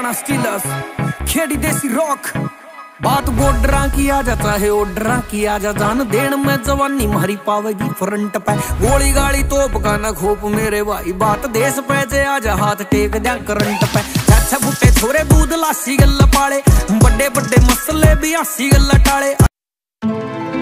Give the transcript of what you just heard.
Haryana stealers Khedi देसी rock. बात border की आ जाता है ऑर्डर की आ जा, जान देन में जवानी मारी पावेगी फ्रंट पे। गोली गाली तोप का न खोप मेरे भाई, बात देश पे जे आ जा हाथ टेक दिया करंट पे। अच्छा फुटे छोरे दूध लासी गल्ला पाले, बड़े बड़े मसले भी हासी गल्ला टाले।